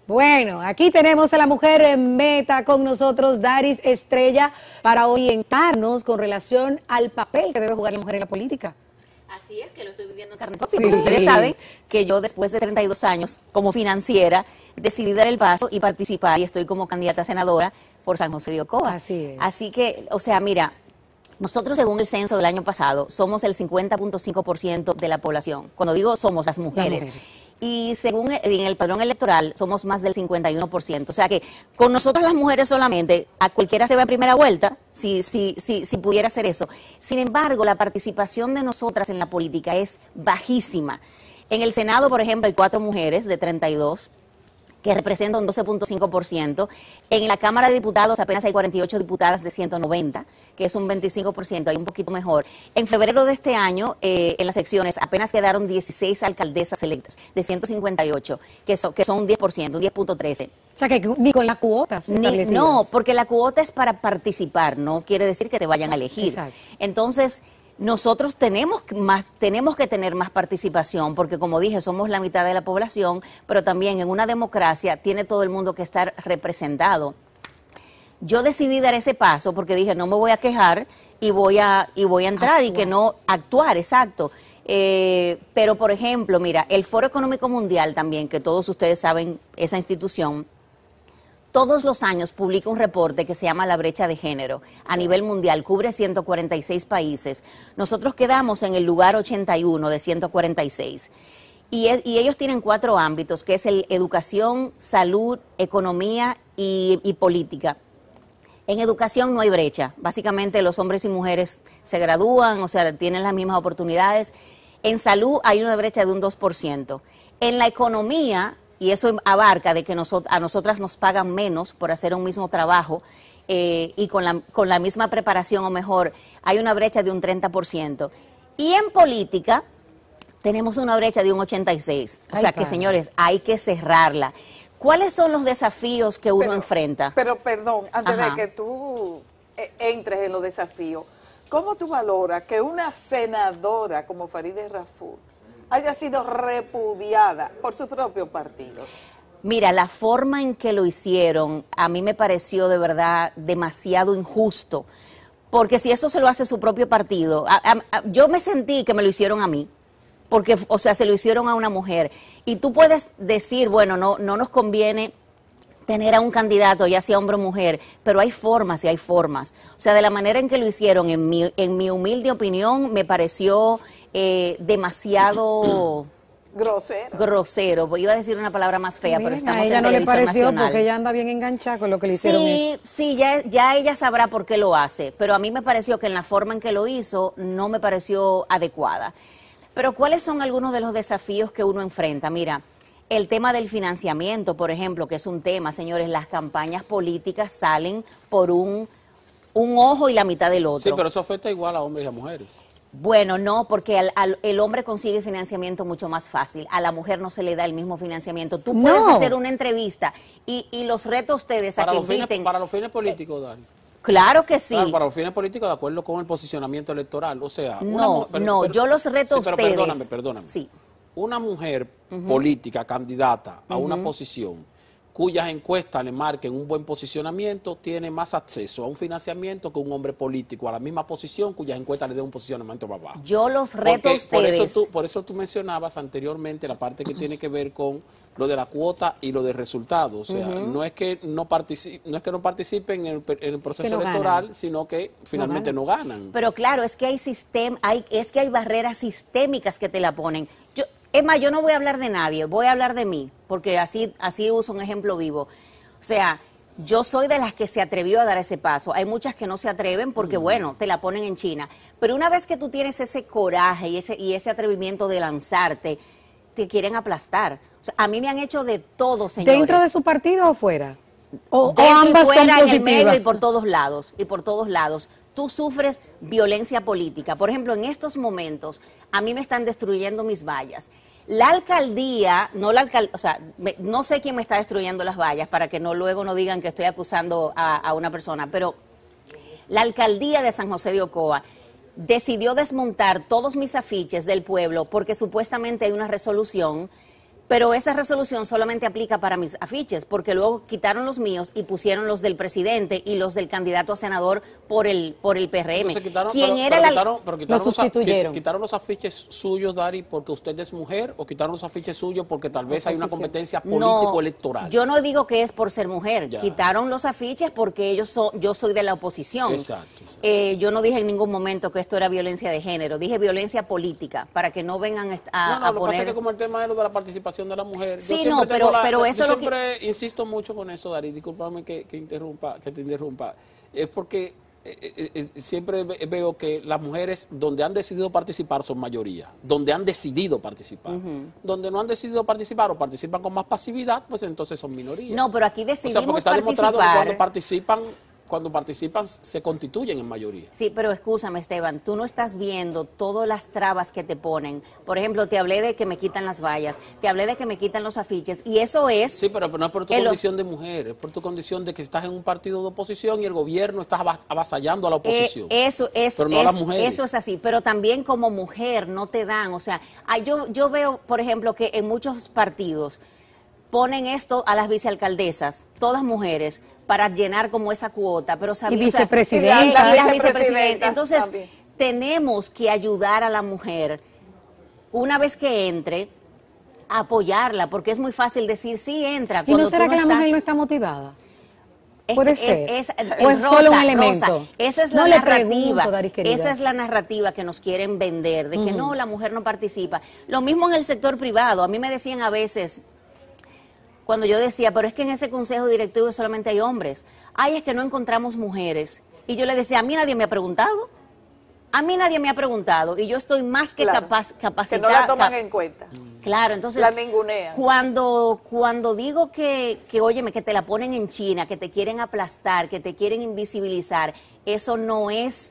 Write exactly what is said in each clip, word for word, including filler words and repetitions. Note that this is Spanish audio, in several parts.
Bueno, aquí tenemos a la mujer en meta con nosotros, Daris Estrella, para orientarnos con relación al papel que debe jugar la mujer en la política. Así es, que lo estoy viviendo en carne propia, Sí. porque ustedes saben que yo después de treinta y dos años como financiera decidí dar el paso y participar y estoy como candidata a senadora por San José de Ocoa. Así es. Así que, o sea, mira, nosotros según el censo del año pasado somos el cincuenta punto cinco por ciento de la población. Cuando digo somos las mujeres. Las mujeres. Y según en el padrón electoral somos más del cincuenta y uno por ciento. O sea que con nosotros las mujeres solamente, a cualquiera se va en primera vuelta, si, si, si, si pudiera hacer eso. Sin embargo, la participación de nosotras en la política es bajísima. En el Senado, por ejemplo, hay cuatro mujeres de treinta y dos, que representa un doce punto cinco por ciento. En la Cámara de Diputados apenas hay cuarenta y ocho diputadas de ciento noventa, que es un veinticinco por ciento, hay un poquito mejor. En febrero de este año, eh, en las secciones, apenas quedaron dieciséis alcaldesas electas de ciento cincuenta y ocho, que, so, que son un diez por ciento, un diez punto trece. O sea, que ni con las cuotas Ni, no, porque la cuota es para participar, no quiere decir que te vayan a elegir. Exacto. Entonces, nosotros tenemos más, tenemos que tener más participación, porque como dije, somos la mitad de la población, pero también en una democracia tiene todo el mundo que estar representado. Yo decidí dar ese paso porque dije, no me voy a quejar y voy a, y voy a entrar actuar. y que no actuar, exacto. Eh, pero, por ejemplo, mira, el Foro Económico Mundial también, que todos ustedes saben, esa institución, todos los años publica un reporte que se llama La Brecha de Género a nivel mundial, cubre ciento cuarenta y seis países. Nosotros quedamos en el lugar ochenta y uno de ciento cuarenta y seis. Y, es, y ellos tienen cuatro ámbitos, que es el educación, salud, economía y, y política. En educación no hay brecha. Básicamente los hombres y mujeres se gradúan, o sea, tienen las mismas oportunidades. En salud hay una brecha de un dos por ciento. En la economía, y eso abarca de que nosot a nosotras nos pagan menos por hacer un mismo trabajo eh, y con la, con la misma preparación o mejor, hay una brecha de un treinta por ciento. Y en política tenemos una brecha de un ochenta y seis por ciento. O sea que, señores, hay que cerrarla. ¿Cuáles son los desafíos que uno pero, enfrenta? Pero, perdón, antes Ajá. de que tú eh, entres en los desafíos, ¿cómo tú valoras que una senadora como Farideh Raful haya sido repudiada por su propio partido? Mira, la forma en que lo hicieron a mí me pareció de verdad demasiado injusto, porque si eso se lo hace su propio partido, a, a, a, yo me sentí que me lo hicieron a mí, porque, o sea, se lo hicieron a una mujer, y tú puedes decir, bueno, no, no nos conviene tener a un candidato, ya sea hombre o mujer, pero hay formas y hay formas. O sea, de la manera en que lo hicieron, en mi, en mi humilde opinión, me pareció eh, demasiado grosero. Grosero. Iba a decir una palabra más fea, Miren, pero estamos a ella en no le televisión pareció nacional. porque ella anda bien enganchada con lo que le hicieron. Sí, eso. sí, ya, ya ella sabrá por qué lo hace, pero a mí me pareció que en la forma en que lo hizo no me pareció adecuada. Pero ¿cuáles son algunos de los desafíos que uno enfrenta? Mira, el tema del financiamiento, por ejemplo, que es un tema, señores, las campañas políticas salen por un, un ojo y la mitad del otro. Sí, pero eso afecta igual a hombres y a mujeres. Bueno, no, porque al, al, el hombre consigue financiamiento mucho más fácil, a la mujer no se le da el mismo financiamiento. Tú puedes No. hacer una entrevista y, y los retos ustedes a Para que los, fines, inviten... para los fines políticos, Dani. Claro que sí. Claro, para los fines políticos, de acuerdo con el posicionamiento electoral. O sea, una No, mu- pero- no, pero- yo los reto a sí, pero ustedes. Perdóname, perdóname. Sí. Una mujer política, candidata a una posición cuyas encuestas le marquen un buen posicionamiento, tiene más acceso a un financiamiento que un hombre político a la misma posición cuyas encuestas le den un posicionamiento más bajo. Yo los reto a Porque por ustedes. eso, tú, por eso tú mencionabas anteriormente la parte que tiene que ver con lo de la cuota y lo de resultados. O sea, no es que no, partici no es que no participen en el, en el proceso Que no electoral, ganan. sino que finalmente no ganan. Pero claro, es que hay sistem hay, es que hay barreras sistémicas que te la ponen. Yo, es más, yo no voy a hablar de nadie, voy a hablar de mí, porque así, así uso un ejemplo vivo. O sea, yo soy de las que se atrevió a dar ese paso. Hay muchas que no se atreven porque, bueno, te la ponen en China. Pero una vez que tú tienes ese coraje y ese, y ese atrevimiento de lanzarte, te quieren aplastar. O sea, a mí me han hecho de todo, señores. ¿Dentro de su partido o fuera? O, o Dentro y ambas son fuera, en el medio positivas. y por todos lados, y por todos lados. Tú sufres violencia política. Por ejemplo, en estos momentos, a mí me están destruyendo mis vallas. La alcaldía, no la alcaldía, o sea, me, no sé quién me está destruyendo las vallas para que no luego no digan que estoy acusando a, a una persona, pero la alcaldía de San José de Ocoa decidió desmontar todos mis afiches del pueblo porque supuestamente hay una resolución Pero esa resolución solamente aplica para mis afiches, porque luego quitaron los míos y pusieron los del presidente y los del candidato a senador por el por el P R M. Entonces, quitaron, ¿Quién pero, era pero el quitaron, pero quitaron lo los, sustituyeron? quitaron los afiches suyos, Dari, porque usted es mujer, o quitaron los afiches suyos porque tal vez hay una competencia político-electoral? No, yo no digo que es por ser mujer. Ya. Quitaron los afiches porque ellos son, yo soy de la oposición. Exacto, exacto. Eh, yo no dije en ningún momento que esto era violencia de género, dije violencia política, para que no vengan a, No, no, a lo que poner... pasa es que como el tema es lo de la participación de la mujer. Sí, yo siempre no, tengo pero- la- pero eso yo lo que- siempre insisto mucho con eso, Dari, discúlpame que, que interrumpa, que te interrumpa. Es porque eh, eh, eh, siempre ve- veo que las mujeres donde han decidido participar son mayoría, donde han decidido participar. Donde no han decidido participar o participan con más pasividad, pues entonces son minorías. No, pero aquí o sea, decidimos porque está demostrado que participar. cuando participan, cuando participan se constituyen en mayoría. Sí, pero escúchame, Esteban, tú no estás viendo todas las trabas que te ponen. Por ejemplo, te hablé de que me quitan las vallas, te hablé de que me quitan los afiches, y eso es... Sí, pero, pero no es por tu el- condición de mujer, es por tu condición de que estás en un partido de oposición y el gobierno está avas- avasallando a la oposición. Eh, eso, eso, pero no a las es- mujeres. eso es así, pero también como mujer no te dan, o sea, ay, yo, yo veo, por ejemplo, que en muchos partidos ponen esto a las vicealcaldesas, todas mujeres, para llenar como esa cuota, pero sabi- Y o sea, vicepresidentas. y la- las Vicepresidentas vicepresidentas. Entonces, también. tenemos que ayudar a la mujer, una vez que entre, a apoyarla, porque es muy fácil decir, sí, entra. ¿Y no cuando será tú que la estás- mujer no está motivada? es Puede que ser. Es, es- ¿O es es solo un Rosa, elemento? Rosa, esa es No la le narrativa. pregunto, Daris, querida. Esa es la narrativa que nos quieren vender, de que no, la mujer no participa. Lo mismo en el sector privado. A mí me decían a veces, cuando yo decía, pero es que en ese consejo directivo solamente hay hombres. Ay, es que no encontramos mujeres. Y yo le decía, a mí nadie me ha preguntado. A mí nadie me ha preguntado. Y yo estoy más que Claro, capaz, que capacitada. no la toman cap- en cuenta. Claro, entonces La ningunean. cuando cuando digo que que óyeme que te la ponen en China, que te quieren aplastar, que te quieren invisibilizar, eso no es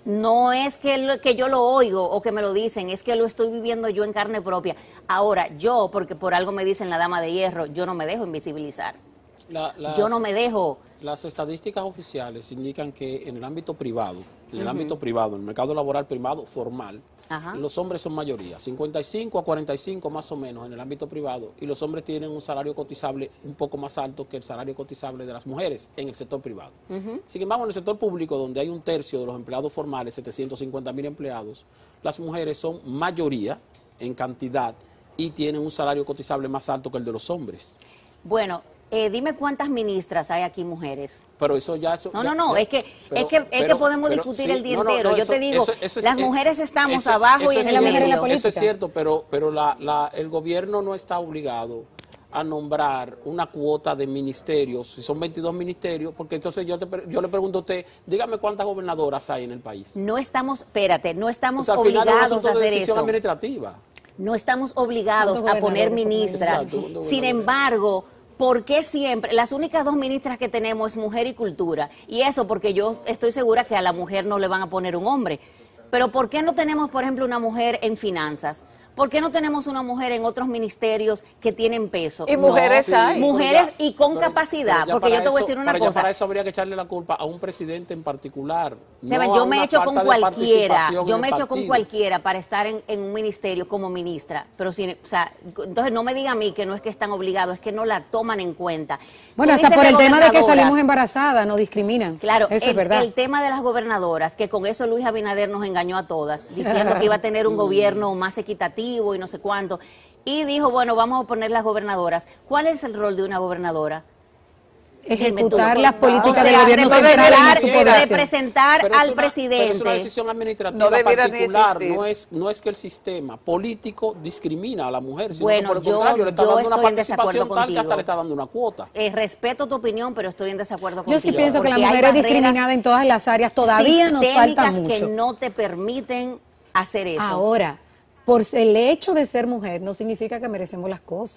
no es que lo- que yo lo oigo o que me lo dicen, es que lo estoy viviendo yo en carne propia. Ahora, yo porque por algo me dicen la dama de hierro, yo no me dejo invisibilizar. La- las- Yo no me dejo. Las estadísticas oficiales indican que en el ámbito privado, en el ámbito privado, en el mercado laboral privado formal, Ajá. los hombres son mayoría, cincuenta y cinco a cuarenta y cinco más o menos en el ámbito privado, y los hombres tienen un salario cotizable un poco más alto que el salario cotizable de las mujeres en el sector privado. Sin embargo, en el sector público, donde hay un tercio de los empleados formales, setecientos cincuenta mil empleados, las mujeres son mayoría en cantidad y tienen un salario cotizable más alto que el de los hombres. Bueno, eh, dime cuántas ministras hay aquí mujeres. Pero eso ya... Eso, No, ya- no, no, ya- es que, pero- es que, es pero- que podemos pero discutir sí, el día no, no, entero. no, Yo eso- te digo, eso- eso es- las eh, mujeres estamos eso- abajo eso y en es el la mujer en la medio. política. Eso es cierto, pero, pero la, la- el gobierno no está obligado a nombrar una cuota de ministerios, si son veintidós ministerios, porque entonces yo, te pre- yo le pregunto a usted, dígame cuántas gobernadoras hay en el país. No estamos, espérate, no O estamos sea, al final es un obligados asunto a de hacer decisión eso. administrativa. No estamos obligados ¿Cuántos a poner gobernadores, ministras. Exacto, ¿cuántos Sin gobernadores? embargo, ¿por qué siempre? Las únicas dos ministras que tenemos es mujer y cultura. Y eso porque yo estoy segura que a la mujer no le van a poner un hombre. Pero ¿por qué no tenemos, por ejemplo, una mujer en finanzas? ¿Por qué no tenemos una mujer en otros ministerios que tienen peso? Y mujeres sí, hay. Mujeres pero ya- y con pero- capacidad, pero ya porque yo para te voy a eso- decir una pero ya cosa. para eso habría que echarle la culpa a un presidente en particular. Seba, no yo a me he una hecho con falta de cualquiera, participación yo en me he el hecho con partido. cualquiera para estar en, en un ministerio como ministra, pero sin, o sea, entonces no me diga a mí que no es que están obligados, es que no la toman en cuenta. Bueno, Tú hasta dices por el tema de que gobernadoras. salimos embarazadas, nos discriminan. Claro, Eso el, es verdad. el tema de las gobernadoras, que con eso Luis Abinader nos engañó a todas, diciendo que iba a tener un gobierno más equitativo y no sé cuánto. Y dijo, bueno, vamos a poner las gobernadoras. ¿Cuál es el rol de una gobernadora? Dime tú. Ejecutar las políticas O sea, del gobierno representar- central en su población. representar Pero es al una- presidente. Pero es una decisión administrativa No debiera ni particular, existir. no es, no es que el sistema político discrimina a la mujer, sino Bueno, que por el yo- contrario le está yo dando una estoy en desacuerdo participación tal que hasta contigo. le está dando una cuota. Eh, respeto tu opinión, pero estoy en desacuerdo contigo. Yo sí pienso que la porque hay mujer es barreras discriminada en todas las áreas. Todavía nos falta sistémicas mucho. que no te permiten hacer eso. Ahora, por el hecho de ser mujer no significa que merecemos las cosas.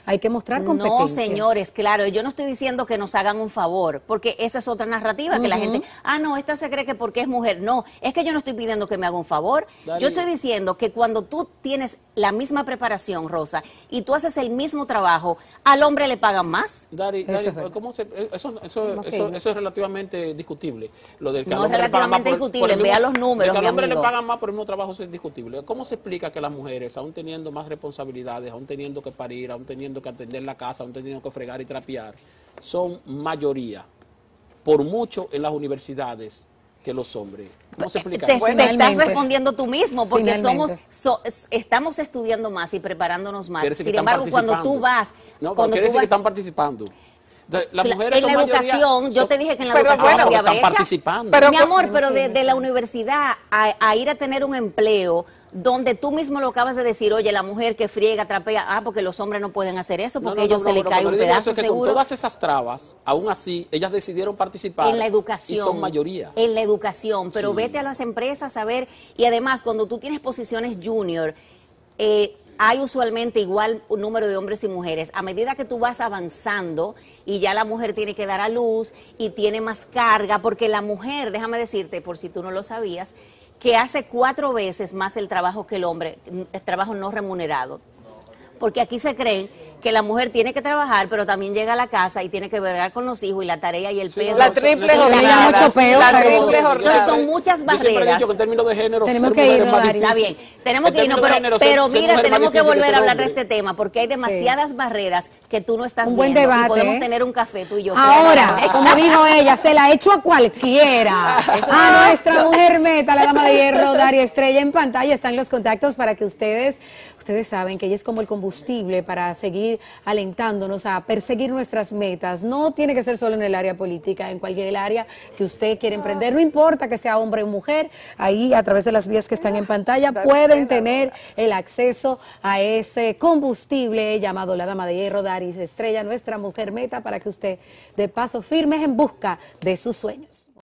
hay que mostrar competencias. No, señores, claro, yo no estoy diciendo que nos hagan un favor, porque esa es otra narrativa, uh-huh. que la gente, ah, no, esta se cree que porque es mujer. No, es que yo no estoy pidiendo que me haga un favor. Dari. Yo estoy diciendo que cuando tú tienes la misma preparación, Rosa, y tú haces el mismo trabajo, al hombre le pagan más. Dari, Dari, ¿cómo se, eso, eso, eso, eso es relativamente discutible. Lo del que no es relativamente discutible, mismo, vea los números, que al hombre amigo. le pagan más por el mismo trabajo, eso es discutible. ¿Cómo se explica que las mujeres, aún teniendo más responsabilidades, aún teniendo que parir, aún teniendo que atender la casa, aún teniendo que fregar y trapear, son mayoría, por mucho en las universidades, que los hombres? ¿Cómo se explica te, eso? Te estás respondiendo tú mismo, porque Finalmente. somos so, estamos estudiando más y preparándonos más. Sin embargo, cuando tú vas... No, cuando quiere tú decir vas, que están participando. Las mujeres en la son educación, mayoría, yo son, te dije que en la pero educación bueno, había están brecha. participando. Pero, mi amor, pero de, de la universidad a, a ir a tener un empleo donde tú mismo lo acabas de decir, oye, la mujer que friega, trapea, ah, porque los hombres no pueden hacer eso, porque no, no, ellos no, se no, les no, cae no, un no, pedazo es que seguro. Con todas esas trabas, aún así, ellas decidieron participar. En la educación. Y son mayoría. En la educación, pero Sí. vete a las empresas a ver, y además, cuando tú tienes posiciones junior, eh, hay usualmente igual un número de hombres y mujeres. A medida que tú vas avanzando y ya la mujer tiene que dar a luz y tiene más carga, porque la mujer, déjame decirte, por si tú no lo sabías, que hace cuatro veces más el trabajo que el hombre, el trabajo no remunerado. Porque aquí se creen que la mujer tiene que trabajar, pero también llega a la casa y tiene que bregar con los hijos y la tarea y el Sí, perro. La triple y la jornada. mucho peor, La pero- triple jornada. Entonces son muchas Yo siempre he barreras. dicho que en términos de género, Tenemos ser que mujer irnos, es más Dari. difícil. Está bien, tenemos En que irnos, términos de pero, género, ser- pero ser mira, mujer es más tenemos que difícil volver ser a hablar de hombre. este tema, porque hay demasiadas barreras que tú no estás Un buen viendo, y debate, podemos ¿eh? tener un café tú y yo. Ahora, como dijo ella, se la echo a cualquiera. A nuestra mujer meta, la dama de hierro, Dari Estrella. En pantalla están los contactos para que ustedes, ustedes saben que ella es como el combustible para seguir alentándonos a perseguir nuestras metas. No tiene que ser solo en el área política, en cualquier área que usted quiera emprender. No importa que sea hombre o mujer, ahí a través de las vías que están en pantalla pueden tener el acceso a ese combustible llamado la dama de hierro, Dari Estrella, nuestra mujer meta, para que usted de paso firme en busca de sus sueños.